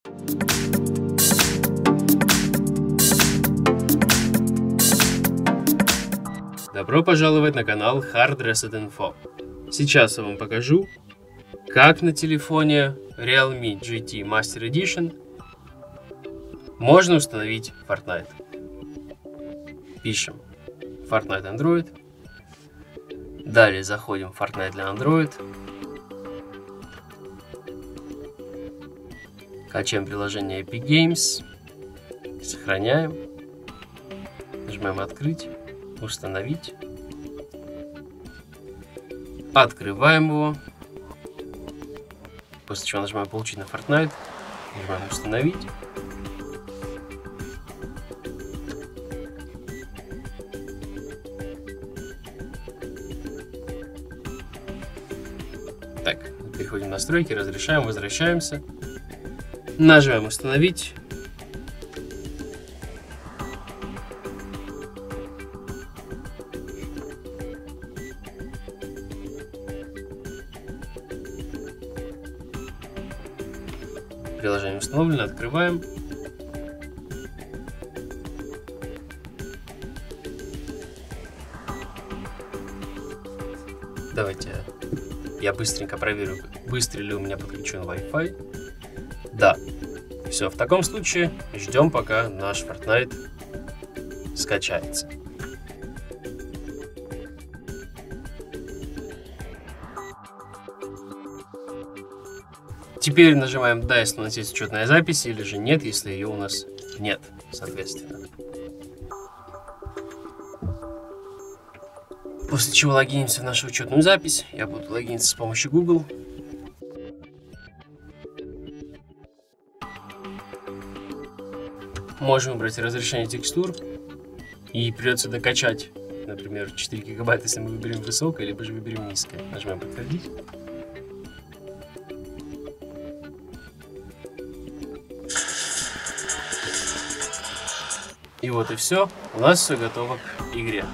Добро пожаловать на канал Hard Reset Info. Сейчас я вам покажу, как на телефоне Realme GT Master Edition можно установить Fortnite. Пишем Fortnite Android. Далее заходим в Fortnite для Android. Качаем приложение Epic Games. Сохраняем. Нажимаем открыть. Установить. Открываем его. После чего нажимаем получить на Fortnite. Нажимаем установить. Так, переходим в настройки, разрешаем, возвращаемся. Нажимаем установить. Приложение установлено, открываем. Давайте я быстренько проверю, быстро ли у меня подключен Wi-Fi. Да. Все, в таком случае ждем, пока наш Fortnite скачается. Теперь нажимаем «Да», если у нас есть учетная запись, или же «Нет», если ее у нас нет, соответственно. После чего логинимся в нашу учетную запись. Я буду логиниться с помощью Google. Можем выбрать разрешение текстур. И придется докачать, например, 4 гигабайта, если мы выберем высокое, либо же выберем низкое. Нажимаем «Подтвердить». И вот и все. У нас все готово к игре.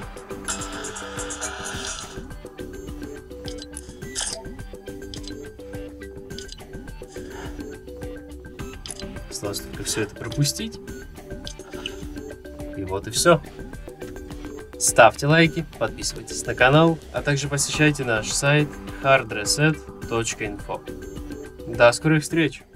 Осталось только все это пропустить. И вот и все. Ставьте лайки, подписывайтесь на канал, а также посещайте наш сайт hardreset.info. До скорых встреч!